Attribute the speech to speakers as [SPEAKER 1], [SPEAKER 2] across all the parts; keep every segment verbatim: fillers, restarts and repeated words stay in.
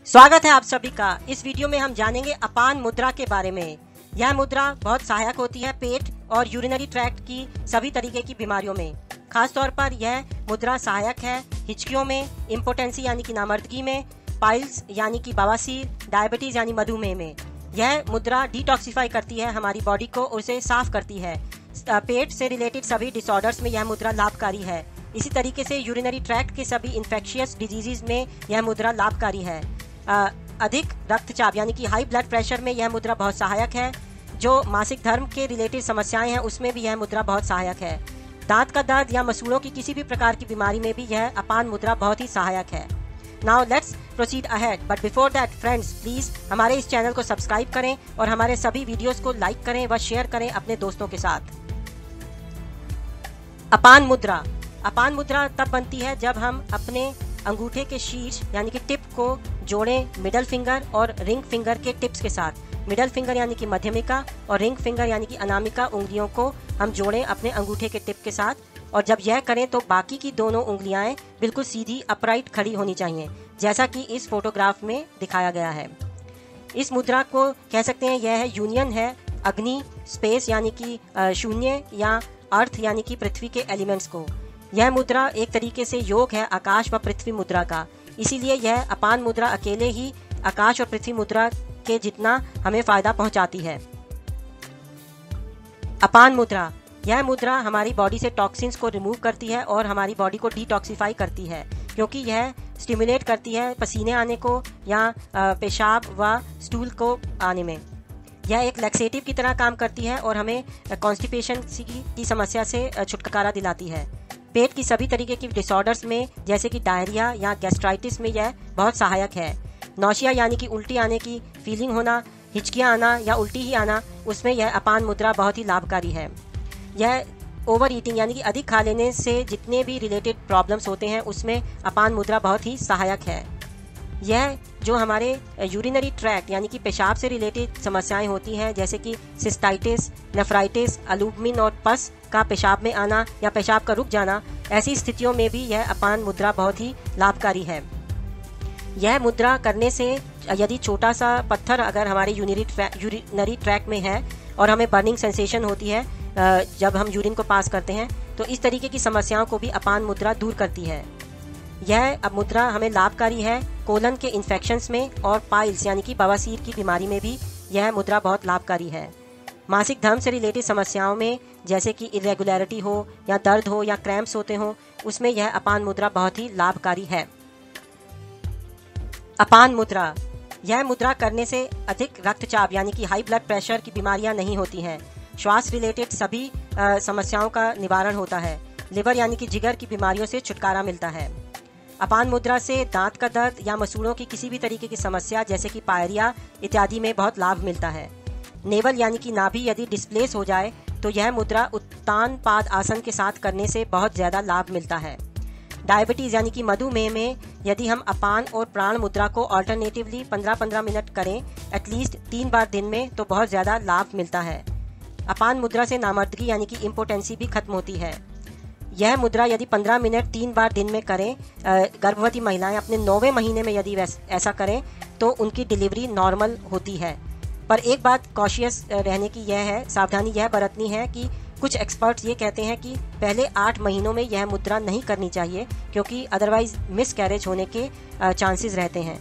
[SPEAKER 1] स्वागत है आप सभी का। इस वीडियो में हम जानेंगे अपान मुद्रा के बारे में। यह मुद्रा बहुत सहायक होती है पेट और यूरिनरी ट्रैक्ट की सभी तरीके की बीमारियों में। खास तौर पर यह मुद्रा सहायक है हिचकियों में, इम्पोटेंसी यानी कि नामर्दगी में, पाइल्स यानी कि बवासीर, डायबिटीज यानी मधुमेह में। यह मुद्रा डिटॉक्सिफाई करती है हमारी बॉडी को और उसे साफ करती है। पेट से रिलेटेड सभी डिसऑर्डर्स में यह मुद्रा लाभकारी है। इसी तरीके से यूरिनरी ट्रैक्ट के सभी इन्फेक्शियस डिजीजेज में यह मुद्रा लाभकारी है। आ, अधिक रक्तचाप यानी कि हाई ब्लड प्रेशर में यह मुद्रा बहुत सहायक है। जो मासिक धर्म के रिलेटेड समस्याएं हैं उसमें भी यह मुद्रा बहुत सहायक है। दांत का दर्द या मसूड़ों की किसी भी प्रकार की बीमारी में भी यह अपान मुद्रा बहुत ही सहायक है। Now let's proceed ahead, but before that friends please हमारे इस चैनल को सब्सक्राइब करें और हमारे सभी वीडियोस को लाइक करें व शेयर करें अपने दोस्तों के साथ। अपान मुद्रा अपान मुद्रा तब बनती है जब हम अपने अंगूठे के शीर्ष यानी कि टिप को जोड़ें मिडल फिंगर और रिंग फिंगर के टिप्स के साथ। मिडल फिंगर यानी कि मध्यमिका और रिंग फिंगर यानी कि अनामिका उंगलियों को हम जोड़ें अपने अंगूठे के टिप के साथ। और जब यह करें तो बाकी की दोनों उंगलियां बिल्कुल सीधी अपराइट खड़ी होनी चाहिए, जैसा कि इस फोटोग्राफ में दिखाया गया है। इस मुद्रा को कह सकते हैं यह है यूनियन है अग्नि, स्पेस यानी कि शून्य या अर्थ यानी कि पृथ्वी के एलिमेंट्स को। यह मुद्रा एक तरीके से योग है आकाश व पृथ्वी मुद्रा का। इसीलिए यह अपान मुद्रा अकेले ही आकाश और पृथ्वी मुद्रा के जितना हमें फायदा पहुंचाती है। अपान मुद्रा यह मुद्रा हमारी बॉडी से टॉक्सिन्स को रिमूव करती है और हमारी बॉडी को डिटॉक्सिफाई करती है, क्योंकि यह स्टिमुलेट करती है पसीने आने को या पेशाब व स्टूल को आने में। यह एक लैक्सेटिव की तरह काम करती है और हमें कॉन्स्टिपेशन की समस्या से छुटकारा दिलाती है। पेट की सभी तरीके की डिसऑर्डर्स में जैसे कि डायरिया या गैस्ट्राइटिस में यह बहुत सहायक है। नौशिया यानी कि उल्टी आने की फीलिंग होना, हिचकियाँ आना या उल्टी ही आना, उसमें यह अपान मुद्रा बहुत ही लाभकारी है। यह ओवर ईटिंग यानी कि अधिक खा लेने से जितने भी रिलेटेड प्रॉब्लम्स होते हैं उसमें अपान मुद्रा बहुत ही सहायक है। यह जो हमारे यूरिनरी ट्रैक्ट यानी कि पेशाब से रिलेटेड समस्याएं होती हैं जैसे कि सिस्टाइटिस, नेफ्राइटिस, अलूमिन और पस का पेशाब में आना या पेशाब का रुक जाना, ऐसी स्थितियों में भी यह अपान मुद्रा बहुत ही लाभकारी है। यह मुद्रा करने से यदि छोटा सा पत्थर अगर हमारे यूरिनरी ट्रैक यूरिनरी ट्रैक्ट में है और हमें बर्निंग सेंसेशन होती है जब हम यूरिन को पास करते हैं, तो इस तरीके की समस्याओं को भी अपान मुद्रा दूर करती है। यह मुद्रा हमें लाभकारी है कोलन के इन्फेक्शंस में और पाइल्स यानी कि बवासीर की बीमारी में भी यह मुद्रा बहुत लाभकारी है। मासिक धर्म से रिलेटेड समस्याओं में जैसे कि इरेगुलरिटी हो या दर्द हो या क्रैम्प्स होते हो, उसमें यह अपान मुद्रा बहुत ही लाभकारी है। अपान मुद्रा यह मुद्रा करने से अधिक रक्तचाप यानी कि हाई ब्लड प्रेशर की बीमारियां नहीं होती हैं। श्वास रिलेटेड सभी आ, समस्याओं का निवारण होता है। लिवर यानी कि जिगर की बीमारियों से छुटकारा मिलता है। अपान मुद्रा से दांत का दर्द या मसूड़ों की किसी भी तरीके की समस्या जैसे कि पायरिया इत्यादि में बहुत लाभ मिलता है। नेवल यानी कि नाभि यदि डिस्प्लेस हो जाए तो यह मुद्रा उत्तान पाद आसन के साथ करने से बहुत ज़्यादा लाभ मिलता है। डायबिटीज़ यानी कि मधुमेह में यदि हम अपान और प्राण मुद्रा को ऑल्टरनेटिवली पंद्रह पंद्रह मिनट करें एटलीस्ट तीन बार दिन में तो बहुत ज़्यादा लाभ मिलता है। अपान मुद्रा से नामर्दगी यानी कि इम्पोटेंसी भी खत्म होती है। यह मुद्रा यदि पंद्रह मिनट तीन बार दिन में करें, गर्भवती महिलाएं अपने नौवें महीने में यदि ऐसा करें तो उनकी डिलीवरी नॉर्मल होती है। पर एक बात कॉशियस रहने की यह है, सावधानी यह बरतनी है कि कुछ एक्सपर्ट्स ये कहते हैं कि पहले आठ महीनों में यह मुद्रा नहीं करनी चाहिए, क्योंकि अदरवाइज मिस कैरेज होने के चांसेस रहते हैं।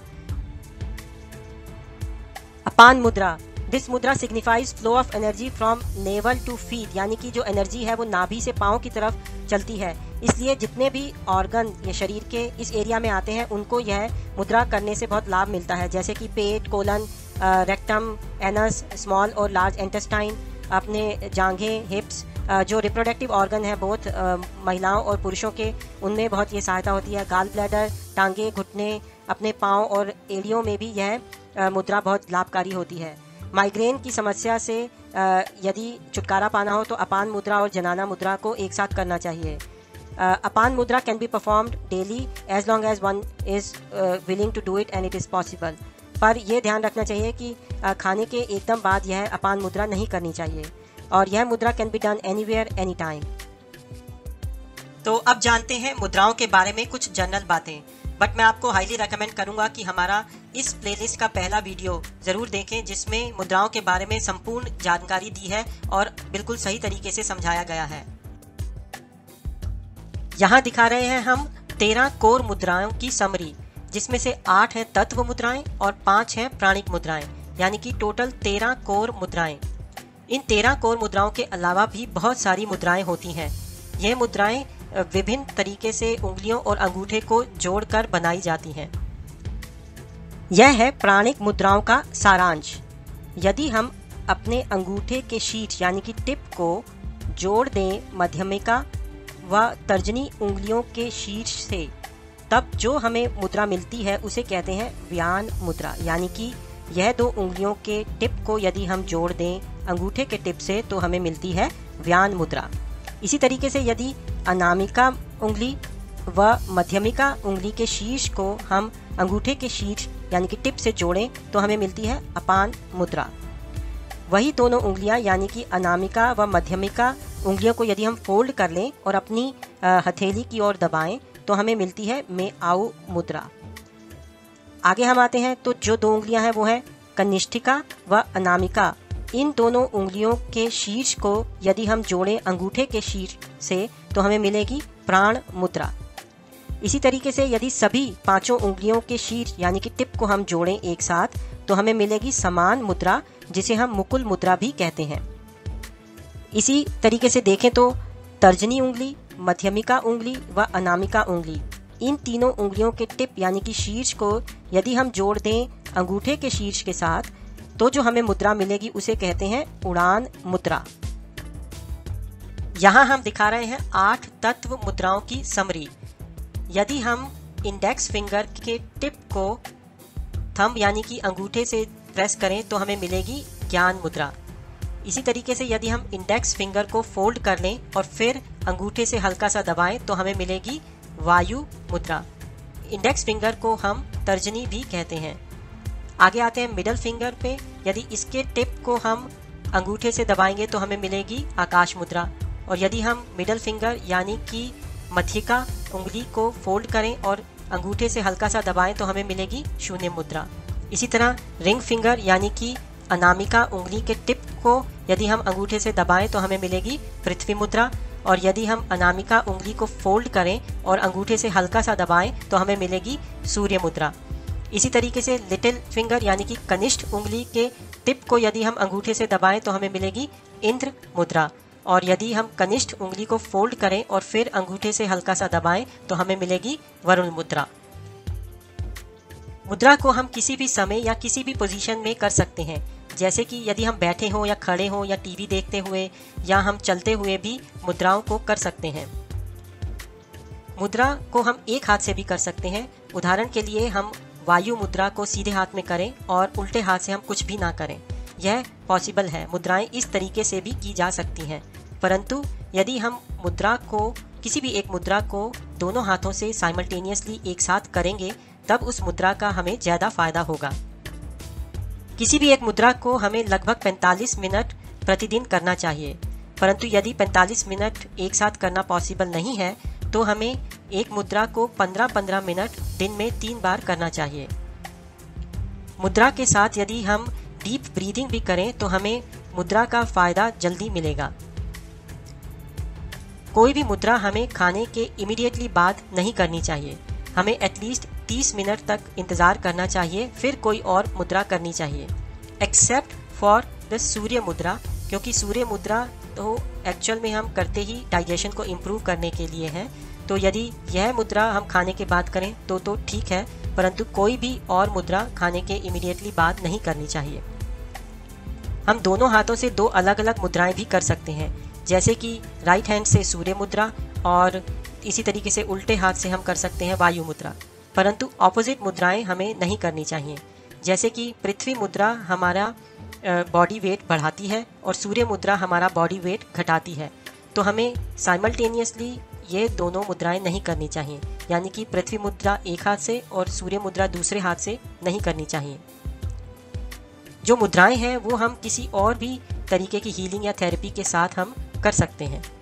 [SPEAKER 1] अपान mudra this mudra signifies flow of energy from navel to feet, यानी कि जो एनर्जी है वो नाभि से पाँव की तरफ चलती है। इसलिए जितने भी ऑर्गन ये शरीर के इस एरिया में आते हैं उनको यह मुद्रा करने से बहुत लाभ मिलता है, जैसे कि पेट, कोलन, रेक्टम, एनस, स्मॉल और लार्ज इंटेस्टाइन, अपने जांघें, हिप्स, जो रिप्रोडक्टिव ऑर्गन है बहुत महिलाओं और पुरुषों के, उनमें बहुत ये सहायता होती है। गाल ब्लैडर, टांगे, घुटने, अपने पाँव और एड़ियों में भी यह मुद्रा बहुत लाभकारी होती है। माइग्रेन की समस्या से यदि छुटकारा पाना हो तो अपान मुद्रा और जनाना मुद्रा को एक साथ करना चाहिए। Apan mudra can be performed daily as long as one is willing to do it and it is possible. पर यह ध्यान रखना चाहिए कि खाने के एकदम बाद यह अपान मुद्रा नहीं करनी चाहिए और यह mudra can be done anywhere any time. तो अब जानते हैं मुद्राओं के बारे में कुछ जनरल बातें। बट मैं आपको हाईली रेकमेंड करूंगा कि हमारा इस प्लेलिस्ट का पहला वीडियो जरूर देखें, जिसमें मुद्राओं के बारे में संपूर्ण जानकारी दी है और बिल्कुल सही तरीके से समझाया गया है। यहाँ दिखा रहे हैं हम तेरह कोर मुद्राओं की समरी, जिसमें से आठ हैं तत्व मुद्राएं और पांच हैं प्राणिक मुद्राएं, यानी कि टोटल तेरह कोर मुद्राएं। इन तेरह कोर मुद्राओं के अलावा भी बहुत सारी मुद्राएं होती हैं। यह मुद्राएं विभिन्न तरीके से उंगलियों और अंगूठे को जोड़कर बनाई जाती हैं। यह है प्राणिक मुद्राओं का सारांश। यदि हम अपने अंगूठे के शीर्ष यानी कि टिप को जोड़ दें मध्यमिका व तर्जनी उंगलियों के शीर्ष से, तब जो हमें मुद्रा मिलती है उसे कहते हैं व्यान मुद्रा। यानी कि यह दो उंगलियों के टिप को यदि हम जोड़ दें अंगूठे के टिप से तो हमें मिलती है व्यान मुद्रा। इसी तरीके से यदि अनामिका उंगली व मध्यमिका उंगली के शीर्ष को हम अंगूठे के शीर्ष यानी कि टिप से जोड़ें तो हमें मिलती है अपान मुद्रा। वही दोनों उंगलियां यानी कि अनामिका व मध्यमिका उंगलियों को यदि हम फोल्ड कर लें और अपनी हथेली की ओर दबाएं तो हमें मिलती है में आउ मुद्रा। आगे हम आते हैं तो जो दो उंगलियां हैं वो है कनिष्ठिका व अनामिका। इन दोनों उंगलियों के शीर्ष को यदि हम जोड़ें अंगूठे के शीर्ष से तो हमें मिलेगी प्राण मुद्रा। इसी तरीके से यदि सभी पांचों उंगलियों के शीर्ष यानी कि टिप को हम जोड़ें एक साथ तो हमें मिलेगी समान मुद्रा, जिसे हम मुकुल मुद्रा भी कहते हैं। इसी तरीके से देखें तो तर्जनी उंगली, मध्यमिका उंगली व अनामिका उंगली, इन तीनों उंगलियों के टिप यानी कि शीर्ष को यदि हम जोड़ दें अंगूठे के शीर्ष के साथ तो जो हमें मुद्रा मिलेगी उसे कहते हैं उड़ान मुद्रा। यहाँ हम दिखा रहे हैं आठ तत्व मुद्राओं की समरी। यदि हम इंडेक्स फिंगर के टिप को थंब यानी कि अंगूठे से प्रेस करें तो हमें मिलेगी ज्ञान मुद्रा। इसी तरीके से यदि हम इंडेक्स फिंगर को फोल्ड कर लें और फिर अंगूठे से हल्का सा दबाएं तो हमें मिलेगी वायु मुद्रा। इंडेक्स फिंगर को हम तर्जनी भी कहते हैं। आगे आते हैं मिडल फिंगर पे। यदि इसके टिप को हम अंगूठे से दबाएंगे तो हमें मिलेगी आकाश मुद्रा। और यदि हम मिडल फिंगर यानी कि मध्यिका उंगली को फोल्ड करें और अंगूठे से हल्का सा दबाएं तो हमें मिलेगी शून्य मुद्रा। इसी तरह रिंग फिंगर यानी कि अनामिका उंगली के टिप को यदि हम अंगूठे से दबाएं तो हमें मिलेगी पृथ्वी मुद्रा। और यदि हम अनामिका उंगली को फोल्ड करें और अंगूठे से हल्का सा दबाएं तो हमें मिलेगी सूर्य मुद्रा। इसी तरीके से लिटिल फिंगर यानी कि कनिष्ठ उंगली के टिप को यदि हम अंगूठे से दबाएं तो हमें मिलेगी इंद्र मुद्रा। और यदि हम कनिष्ठ उंगली को फोल्ड करें और फिर अंगूठे से हल्का सा दबाएं तो हमें मिलेगी वरुण मुद्रा। मुद्रा को हम किसी भी समय या किसी भी पोजीशन में कर सकते हैं, जैसे कि यदि हम बैठे हों या खड़े हों या टीवी देखते हुए या हम चलते हुए भी मुद्राओं को कर सकते हैं। मुद्रा को हम एक हाथ से भी कर सकते हैं। उदाहरण के लिए हम वायु मुद्रा को सीधे हाथ में करें और उल्टे हाथ से हम कुछ भी ना करें, यह पॉसिबल है। मुद्राएं इस तरीके से भी की जा सकती हैं। परंतु यदि हम मुद्रा को किसी भी एक मुद्रा को दोनों हाथों से साइमल्टेनियसली एक साथ करेंगे तब उस मुद्रा का हमें ज़्यादा फायदा होगा। किसी भी एक मुद्रा को हमें लगभग पैंतालीस मिनट प्रतिदिन करना चाहिए। परंतु यदि पैंतालीस मिनट एक साथ करना पॉसिबल नहीं है तो हमें एक मुद्रा को पंद्रह पंद्रह मिनट दिन में तीन बार करना चाहिए। मुद्रा के साथ यदि हम डीप ब्रीदिंग भी करें तो हमें मुद्रा का फायदा जल्दी मिलेगा। कोई भी मुद्रा हमें खाने के इमीडिएटली बाद नहीं करनी चाहिए। हमें एटलीस्ट तीस मिनट तक इंतज़ार करना चाहिए, फिर कोई और मुद्रा करनी चाहिए, एक्सेप्ट फॉर द सूर्य मुद्रा, क्योंकि सूर्य मुद्रा तो एक्चुअल में हम करते ही डाइजेशन को इम्प्रूव करने के लिए है। तो यदि यह मुद्रा हम खाने के बाद करें तो तो ठीक है, परंतु कोई भी और मुद्रा खाने के इमीडिएटली बाद नहीं करनी चाहिए। हम दोनों हाथों से दो अलग अलग मुद्राएं भी कर सकते हैं, जैसे कि राइट हैंड से सूर्य मुद्रा और इसी तरीके से उल्टे हाथ से हम कर सकते हैं वायु मुद्रा। परंतु ऑपोजिट मुद्राएं हमें नहीं करनी चाहिए। जैसे कि पृथ्वी मुद्रा हमारा बॉडी वेट बढ़ाती है और सूर्य मुद्रा हमारा बॉडी वेट घटाती है, तो हमें साइमल्टेनियसली ये दोनों मुद्राएं नहीं करनी चाहिए। यानी कि पृथ्वी मुद्रा एक हाथ से और सूर्य मुद्रा दूसरे हाथ से नहीं करनी चाहिए। जो मुद्राएं हैं वो हम किसी और भी तरीके की हीलिंग या थेरेपी के साथ हम कर सकते हैं।